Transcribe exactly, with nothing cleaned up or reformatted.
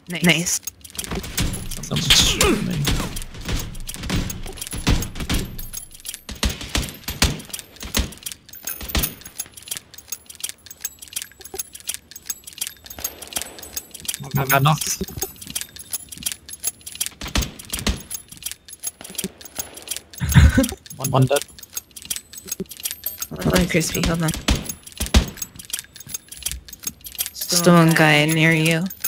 Nice. Someone's streaming. I got knocked. one, one dead. Hold on, Crispy, hold on. Still one guy near you.